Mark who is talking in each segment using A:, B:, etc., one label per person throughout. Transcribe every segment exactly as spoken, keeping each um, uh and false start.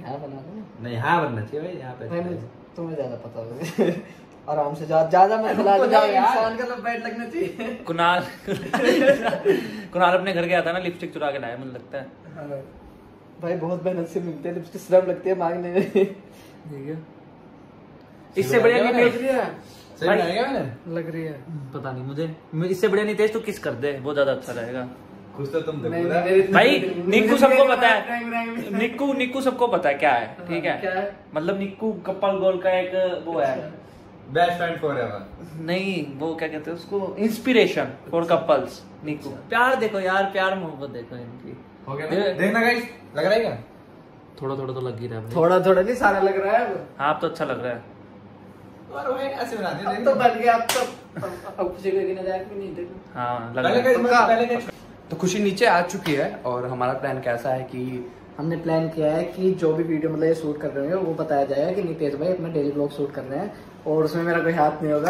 A: यहाँ बना दो।
B: नहीं यहाँ बनना चाहिए भाई, यहाँ पे
A: नहीं तुम्हें ज्यादा पता होगा। आराम से ज्यादा ज्यादा मत खिला दो यार, इंसान का तो बैठ लगना चाहिए।
C: कुणाल कुणाल अपने घर गया था ना, लिपस्टिक चुरा के लाया मुझे लगता है।
A: भाई बहुत मेहनत से मिलते हैं लिपस्टिक, शर्म लगती है मांगने में।
C: ठीक है, इससे बढ़िया नहीं
A: लग रही है,
B: सही बनाएगा मैंने,
A: लग रही है।
C: पता नहीं मुझे, इससे बढ़िया नहीं तेज तो किस कर दे, बहुत ज्यादा अच्छा रहेगा।
B: कुछ तो तुम
A: नहीं,
B: देखो
A: नहीं,
C: भाई निक्कू सबको पता है,
A: है
C: निक्कू निक्कू सबको पता है क्या है, ठीक है।
A: क्या है?
C: मतलब निक्कू कपल गोल का एक वो है,
B: बेस्ट फ्रेंड फॉरएवर।
C: नहीं वो क्या कहते हैं उसको, इंस्पिरेशन फॉर कपल्स। निक्कू प्यार देखो यार, प्यार मोहब्बत देखो इनकी।
B: हो गया ना? देखना गाइस, लग रहा है क्या?
C: थोड़ा थोड़ा तो लग ही रहा है।
A: थोड़ा थोड़ा नहीं, सारा लग रहा है अब।
C: हाँ अब तो अच्छा लग रहा है।
B: और भाई ऐसे बना दे,
A: अब तो बन गया, अब तो अब खुशी के नजाक भी नहीं देखो।
C: हाँ लग
B: पहले
C: रहा है।
B: गाइस, पहले गाइस
A: तो खुशी नीचे आ चुकी है और हमारा प्लान कैसा है कि हमने प्लान किया है कि जो भी वीडियो मतलब ये शूट कर रहे हैं वो बताया जाएगा कि नितेश भाई अपना डेली ब्लॉग शूट कर रहे हैं और उसमें मेरा कोई हाथ नहीं होगा।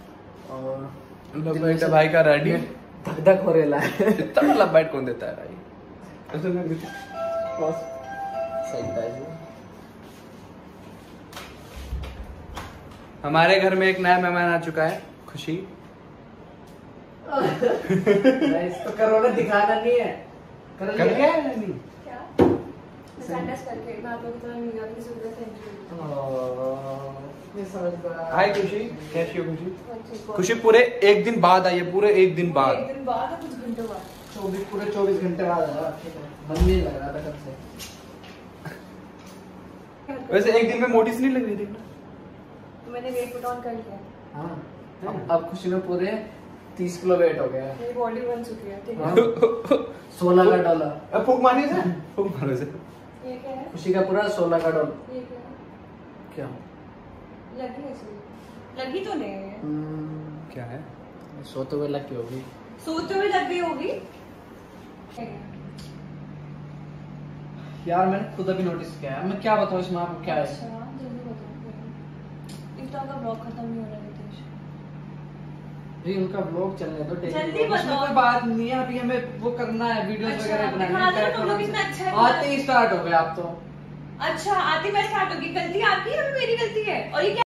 A: और
B: भाई का रेडी
A: धक धक हो रहा है।
B: इतना मतलब बैठ कौन देता है भाई?
A: सही है।
B: हमारे घर में एक नया मेहमान आ चुका है, खुशी।
A: इसको करोना दिखाना नहीं है, कर
B: कर
A: लिया
B: क्या नहीं?
D: सैंडस करके मैं आप लोगों की तरह मीरा की सूरत है।
A: नहीं समझ पा।
B: हाय खुशी, कैसी हो खुशी? खुशी पूरे एक दिन बाद आई है, पूरे एक दिन बाद।
D: एक दिन बाद कुछ घंटों बाद,
A: चौबीस पूरे चौबीस घंटे बाद आया। मन नहीं लग रहा था कब से।
B: वैसे एक दिन में मोटी सी नहीं लग रही थी ना?
D: मैंने वेट पुट ऑन कर लिया।
A: हाँ अब अब खुशी में पूरे तीस किलो वेट हो गया।
D: मेरी बॉडी बन चुकी है, ठीक है।
A: सोलह का डॉलर।
B: अब फूक मारिए से, फूक मारो से।
D: ये क्या है?
A: खुशी का पूरा सोलह का डॉलर।
D: ये क्या है?
A: क्या
D: लगी है इसमें? लगी तो नहीं है।
B: क्या है?
A: सोते हुए लग होगी।
D: सोते हुए लग गई होगी।
A: यार मैंने खुद अभी नोटिस किया है, मैं क्या बताऊँ इसमें आपको क्या है।
D: अच्छा जल्दी बताओ। इंस्टा का ब्लॉग खत्म नहीं हो रहा है नितेश।
A: जी उनका ब्लॉग चलने दो, डेली
D: जल्दी
A: ब्लॉग। उसमें
D: बताओ।
A: कोई बात नहीं है, अभी हमें वो करना है, वीडियोस
D: अच्छा,
A: वगैरह
D: दिखा दो ना तुम लोग
A: बनानी
D: कितना अच्छा है।
A: आते ही स्टार्ट हो गया आप तो।
D: अच्छा आती मैं स्टार्ट होगी, गलती आपकी है, मेरी गलती है। और ये क्या